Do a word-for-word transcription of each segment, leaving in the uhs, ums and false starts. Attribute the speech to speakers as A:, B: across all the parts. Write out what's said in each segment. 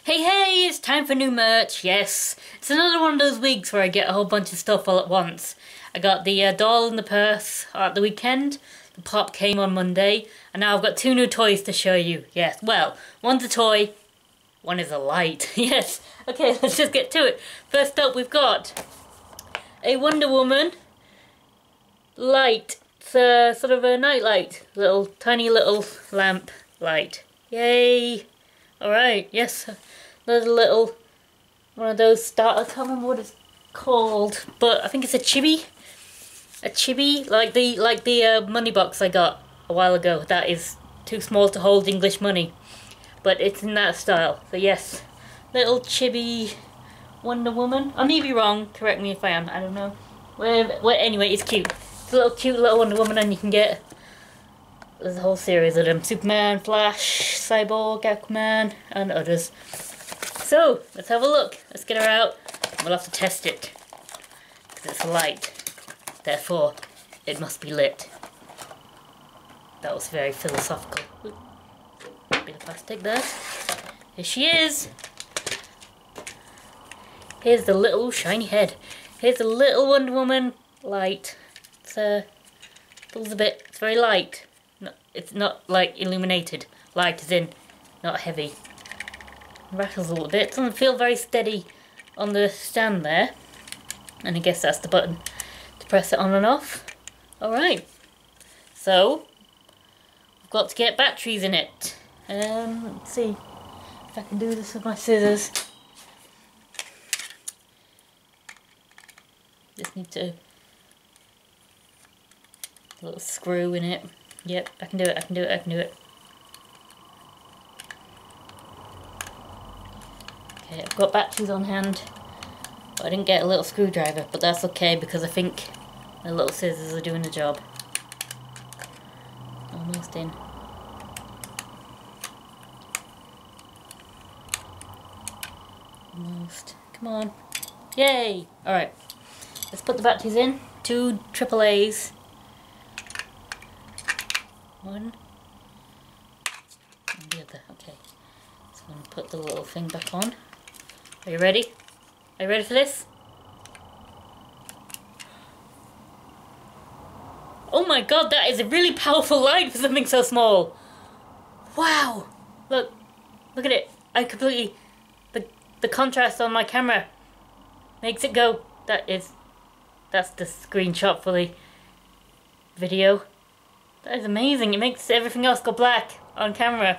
A: Hey hey, it's time for new merch, yes. It's another one of those weeks where I get a whole bunch of stuff all at once. I got the uh, doll in the purse at the weekend, the pop came on Monday, and now I've got two new toys to show you. Yes, well, one's a toy, one is a light. Yes, okay, let's just get to it. First up we've got a Wonder Woman light. It's a, sort of a night light, little tiny little lamp light. Yay! Alright, yes, there's a little, one of those start, I can't remember what it's called, but I think it's a chibi, a chibi, like the like the uh, money box I got a while ago. That is too small to hold English money, but it's in that style. So yes, little chibi Wonder Woman. I may be wrong, correct me if I am, I don't know. Well, well anyway, it's cute. It's a little cute little Wonder Woman, and you can get, there's a whole series of them. Superman, Flash, Cyborg, Aquaman, and others. So, let's have a look. Let's get her out. We'll have to test it. Because it's a light. Therefore, it must be lit. That was very philosophical. Ooh, bit of plastic there. Here she is. Here's the little shiny head. Here's the little Wonder Woman light. It's uh, pulls a bit. It's very light. It's not like illuminated. Light as in not heavy. Rattles a little bit. Doesn't feel very steady on the stand there. And I guess that's the button to press it on and off. Alright. So we've got to get batteries in it. Um let's see if I can do this with my scissors. Just need to a little screw in it. Yep, I can do it, I can do it, I can do it. Okay, I've got batteries on hand. But I didn't get a little screwdriver, but that's okay because I think the little scissors are doing the job. Almost in. Almost. Come on. Yay! Alright. Let's put the batteries in. Two triple A's. One and the other. Okay, so I'm going to put the little thing back on. Are you ready? Are you ready for this? Oh my god, that is a really powerful light for something so small. Wow! Look, look at it. I completely, the the contrast on my camera makes it go. That is, that's the screenshot for the video. That is amazing. It makes everything else go black on camera.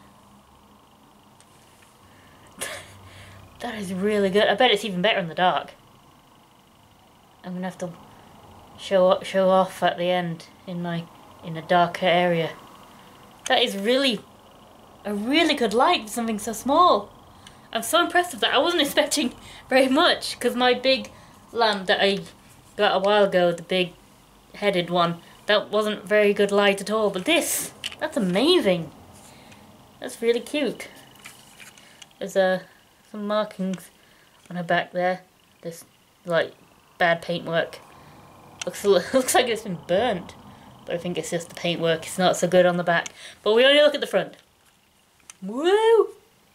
A: That is really good. I bet it's even better in the dark. I'm gonna have to show show off at the end in my in a darker area. That is really a really good light for something so small. I'm so impressed with that. I wasn't expecting very much because my big lamp that I got a while ago, the big headed one, that wasn't very good light at all, but this, that's amazing. That's really cute. There's uh, some markings on her back there. This, like, bad paintwork. Looks, looks like it's been burnt, but I think it's just the paintwork. It's not so good on the back. But we only look at the front. Woo!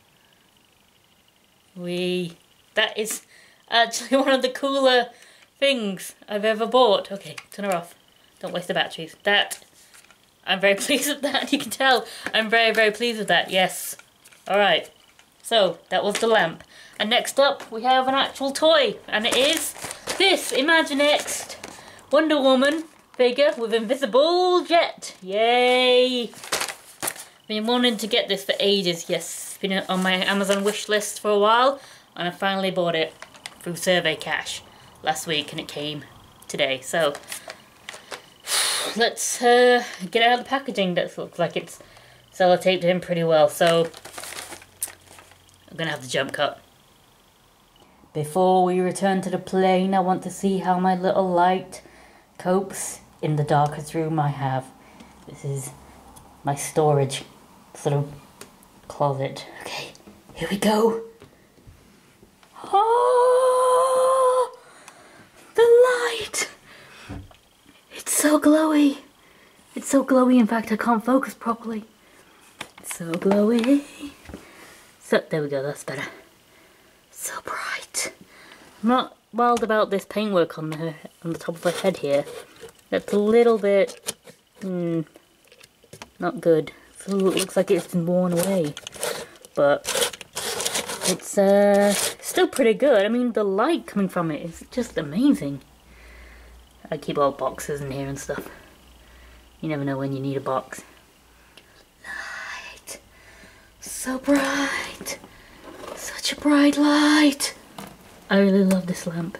A: We, that is actually one of the cooler things I've ever bought. Okay, turn her off. Don't waste the batteries. That, I'm very pleased with that. You can tell I'm very, very pleased with that. Yes. Alright. So, that was the lamp. And next up, we have an actual toy. And it is this Imaginext Wonder Woman figure with invisible jet. Yay! Been wanting to get this for ages. Yes, it's been on my Amazon wish list for a while. And I finally bought it through Survey Cash last week. And it came today. So, let's uh, get out of the packaging. That looks like it's sellotaped in pretty well, so I'm gonna have to jump cut. Before we return to the plane, I want to see how my little light copes in the darkest room I have. This is my storage sort of closet. Okay, here we go. Oh, the light! It's so glowy. It's so glowy, in fact I can't focus properly. It's so glowy. So, there we go, that's better. So bright. I'm not wild about this paintwork on the, on the top of her head here. That's a little bit... Hmm, not good. So it looks like it's been worn away. But it's uh, still pretty good. I mean, the light coming from it is just amazing. I keep all boxes in here and stuff. You never know when you need a box. Light. So bright. Such a bright light. I really love this lamp.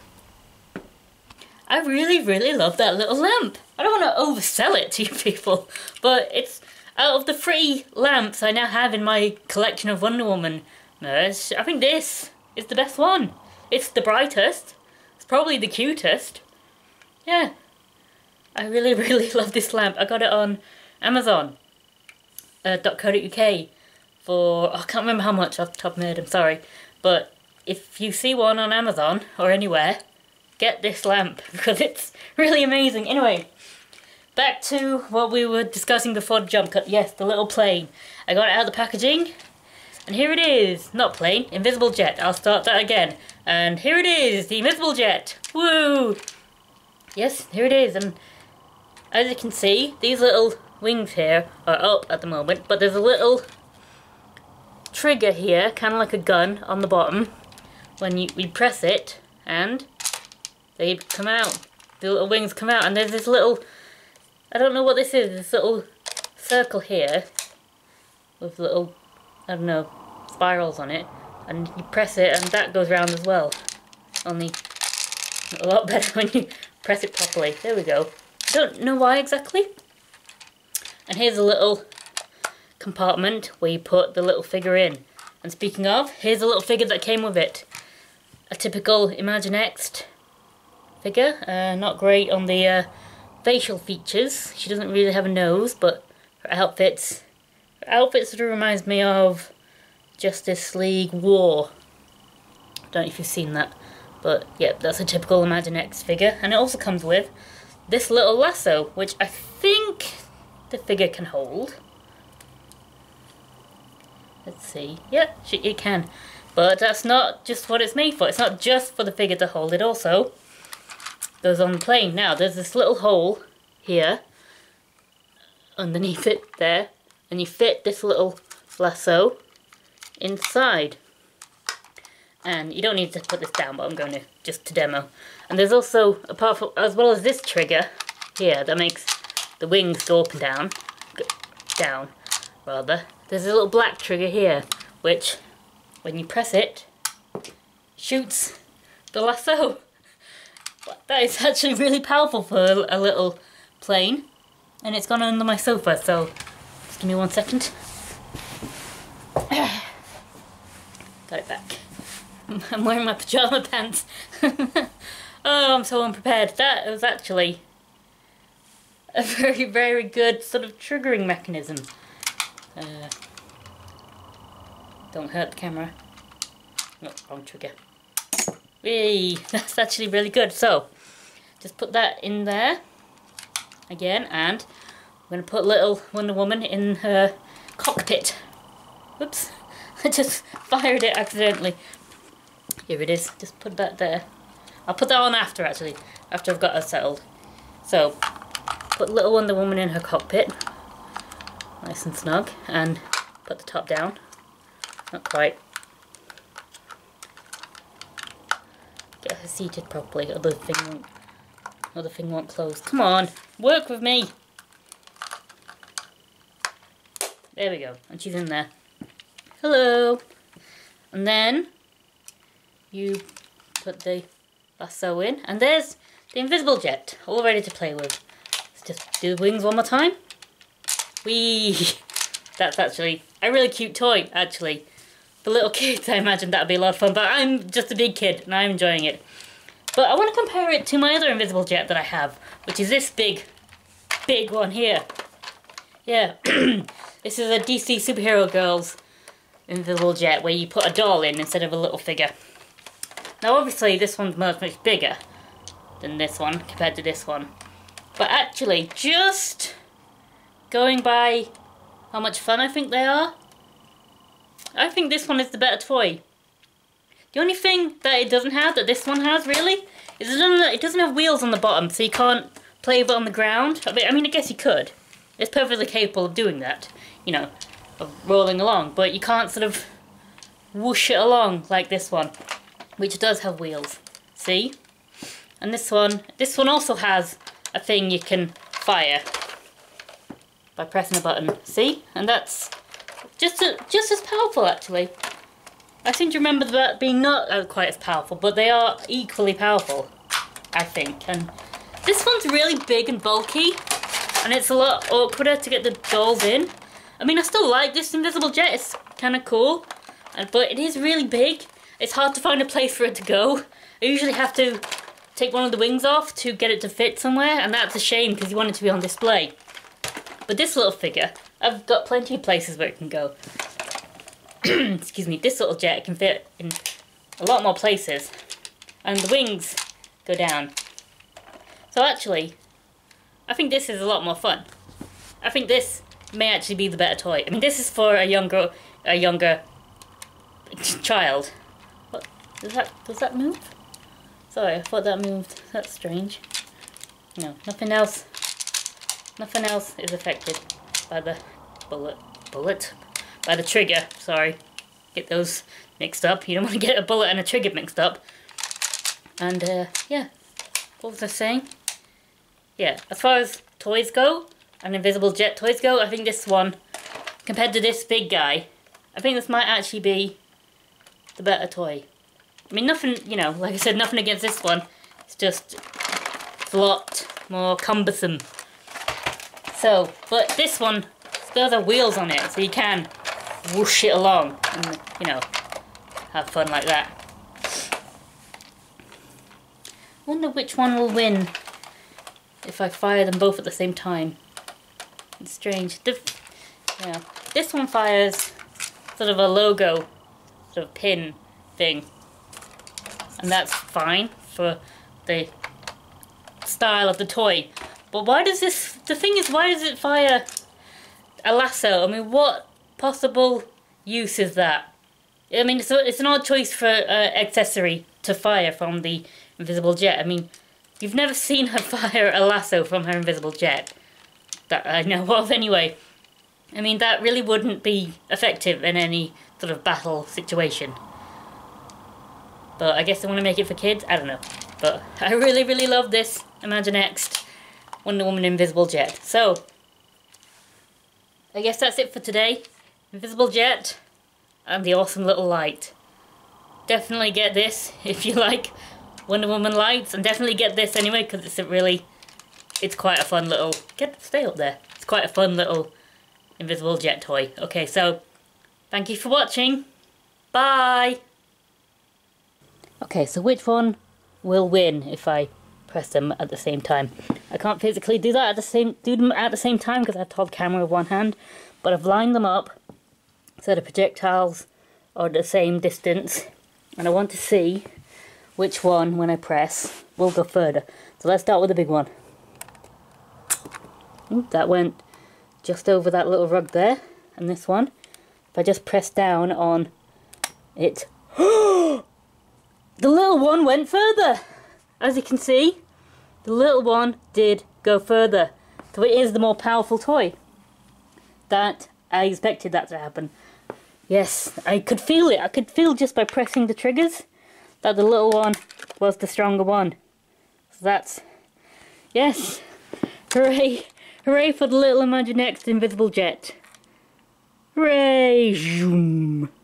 A: I really, really love that little lamp. I don't want to oversell it to you people, but it's out of the three lamps I now have in my collection of Wonder Woman merch, I think this is the best one. It's the brightest. It's probably the cutest. Yeah. I really, really love this lamp. I got it on Amazon uh, .co.uk for, oh, I can't remember how much off the top of my head, I'm sorry. But if you see one on Amazon or anywhere, get this lamp because it's really amazing. Anyway, back to what we were discussing before the jump cut. Yes, the little plane. I got it out of the packaging and here it is. Not plane, invisible jet. I'll start that again. And here it is, the invisible jet. Woo! Yes, here it is. And as you can see, these little wings here are up at the moment, but there's a little trigger here, kind of like a gun on the bottom. When you, you press it and they come out. The little wings come out and there's this little, I don't know what this is, this little circle here with little, I don't know, spirals on it, and you press it and that goes round as well. Only a lot better when you press it properly. There we go. I don't know why exactly. And here's a little compartment where you put the little figure in. And speaking of, here's a little figure that came with it. A typical Imaginext figure. Uh, not great on the uh, facial features. She doesn't really have a nose, but her outfits, her outfit sort of reminds me of Justice League War. I don't know if you've seen that, but yeah, that's a typical Imaginext figure. And it also comes with this little lasso, which I think the figure can hold. Let's see. Yeah, she, it can. But that's not just what it's made for. It's not just for the figure to hold. It also goes on the plane. Now, there's this little hole here underneath it there. And you fit this little lasso inside. And you don't need to put this down, but I'm going to just to demo. And there's also, apart from, as well as this trigger here that makes the wings go up and down, go down rather, there's a little black trigger here, which when you press it, shoots the lasso. That is actually really powerful for a little plane. And it's gone under my sofa, so just give me one second. Got it back. I'm wearing my pyjama pants. Oh, I'm so unprepared. That was actually a very, very good sort of triggering mechanism. Uh, don't hurt the camera. No, wrong trigger. Whee! That's actually really good. So, just put that in there again, and I'm going to put little Wonder Woman in her cockpit. Whoops. I just fired it accidentally. Here it is. Just put that there. I'll put that on after, actually, after I've got her settled. So, put little Wonder Woman in her cockpit, nice and snug, and put the top down. Not quite. Get her seated properly, other thing won't, other thing won't close. Come on, work with me. There we go, and she's in there. Hello. And then you put the lasso in, and there's the invisible jet, all ready to play with. Let's just do the wings one more time. Whee! That's actually a really cute toy, actually. For little kids, I imagine that would be a lot of fun, but I'm just a big kid, and I'm enjoying it. But I want to compare it to my other invisible jet that I have, which is this big, big one here. Yeah, this is a D C Superhero Girls invisible jet, where you put a doll in instead of a little figure. Now obviously this one's much, much bigger than this one compared to this one. But actually, just going by how much fun I think they are, I think this one is the better toy. The only thing that it doesn't have, that this one has really, is it doesn't, it doesn't have wheels on the bottom, so you can't play with it on the ground. I mean, I mean, I guess you could. It's perfectly capable of doing that, you know, of rolling along, but you can't sort of whoosh it along like this one, which does have wheels. See? And this one, this one also has a thing you can fire by pressing a button. See? And that's just a, just as powerful, actually. I seem to remember that being not uh, quite as powerful, but they are equally powerful, I think. And this one's really big and bulky, and it's a lot awkwarder to get the dolls in. I mean, I still like this invisible jet, it's kind of cool, and, but it is really big. It's hard to find a place for it to go. I usually have to take one of the wings off to get it to fit somewhere, and that's a shame because you want it to be on display. But this little figure, I've got plenty of places where it can go. Excuse me, this little jet can fit in a lot more places, and the wings go down. So actually, I think this is a lot more fun. I think this may actually be the better toy. I mean, this is for a younger, a younger child. What does that? Does that move? Sorry, I thought that moved. That's strange. No, nothing else. Nothing else is affected by the bullet. Bullet. By the trigger, sorry. Get those mixed up. You don't want to get a bullet and a trigger mixed up. And, uh, yeah. What was I saying? Yeah, as far as toys go, and invisible jet toys go, I think this one, compared to this big guy, I think this might actually be the better toy. I mean, nothing, you know, like I said, nothing against this one. It's just it's a lot more cumbersome. So, but this one still has wheels on it, so you can whoosh it along and, you know, have fun like that. I wonder which one will win if I fire them both at the same time. It's strange. The, yeah, this one fires sort of a logo, sort of pin thing, and that's fine for the style of the toy. But why does this, the thing is, why does it fire a lasso? I mean, what possible use is that? I mean, it's, a, it's an odd choice for uh, accessory to fire from the invisible jet. I mean, you've never seen her fire a lasso from her invisible jet, that I know of anyway. I mean, that really wouldn't be effective in any sort of battle situation. But I guess they want to make it for kids, I don't know. But I really, really love this Imaginext Wonder Woman Invisible Jet. So, I guess that's it for today. Invisible Jet and the awesome little light. Definitely get this if you like Wonder Woman lights, and definitely get this anyway because it's a really, it's quite a fun little, get, stay up there. It's quite a fun little invisible jet toy. Okay, so thank you for watching. Bye! Okay, so which one will win if I press them at the same time? I can't physically do that at the same do them at the same time because I have to hold the camera with one hand, but I've lined them up so the projectiles are the same distance, and I want to see which one, when I press, will go further. So let's start with the big one. Ooh, that went just over that little rug there, and this one, if I just press down on it, the little one went further! As you can see, the little one did go further. So it is the more powerful toy. That, I expected that to happen. Yes, I could feel it. I could feel just by pressing the triggers that the little one was the stronger one. So that's, yes, hooray. Hooray for the little Imaginext Invisible Jet. Hooray! Zoom.